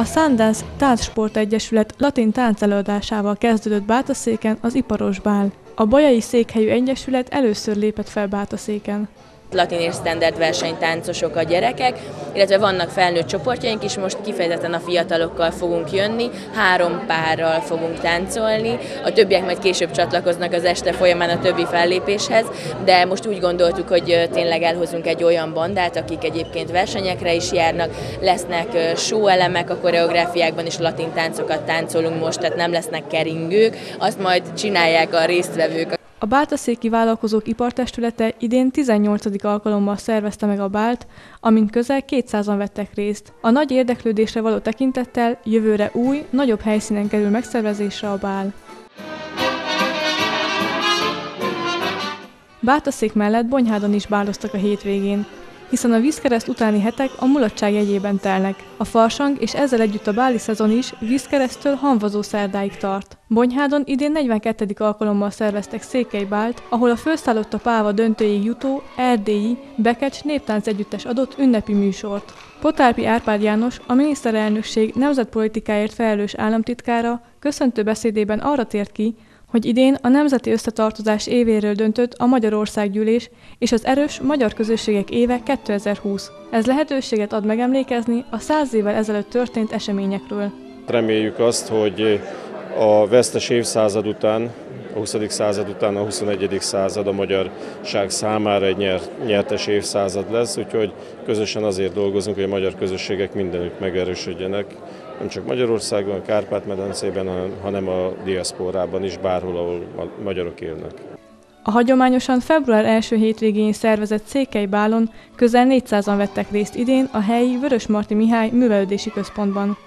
Sundance Táncsport Egyesület latin táncelőadásával kezdődött Bátaszéken az iparos bál. A Bolyai Székhelyű Egyesület először lépett fel Bátaszéken. Latin és standard versenytáncosok a gyerekek, illetve vannak felnőtt csoportjaink is, most kifejezetten a fiatalokkal fogunk jönni, 3 párral fogunk táncolni, a többiek majd később csatlakoznak az este folyamán a többi fellépéshez, de most úgy gondoltuk, hogy tényleg elhozunk egy olyan bandát, akik egyébként versenyekre is járnak, lesznek show elemek a koreográfiákban, és latin táncokat táncolunk most, tehát nem lesznek keringők, azt majd csinálják a résztvevők. A Bátaszéki Vállalkozók Ipartestülete idén 18. alkalommal szervezte meg a bált, amin közel 200-an vettek részt. A nagy érdeklődésre való tekintettel jövőre új, nagyobb helyszínen kerül megszervezésre a bál. Bátaszék mellett Bonyhádon is báloztak a hétvégén, hiszen a vízkereszt utáni hetek a mulatság jegyében telnek. A farsang és ezzel együtt a báli szezon is vízkereszttől Hamvazó szerdáig tart. Bonyhádon idén 42. alkalommal szerveztek székelybált, ahol a főszállott a pálva döntőig jutó erdélyi Bekecs néptánc együttes adott ünnepi műsort. Potárpi Árpád János, a miniszterelnökség nemzetpolitikáért felelős államtitkára köszöntő beszédében arra tért ki, hogy idén a Nemzeti Összetartozás évéről döntött a Magyarországgyűlés és az Erős Magyar Közösségek éve 2020. Ez lehetőséget ad megemlékezni a 100 évvel ezelőtt történt eseményekről. Reméljük azt, hogy a vesztes évszázad után, a 20. század után a 21. század a magyarság számára egy nyertes évszázad lesz, úgyhogy közösen azért dolgozunk, hogy a magyar közösségek mindenütt megerősödjenek, nem csak Magyarországon, a Kárpát-medencében, hanem a diaszporában is, bárhol, ahol a magyarok élnek. A hagyományosan február első hétvégén szervezett székelybálon közel 400-an vettek részt idén a helyi Vörösmarty Mihály Művelődési Központban.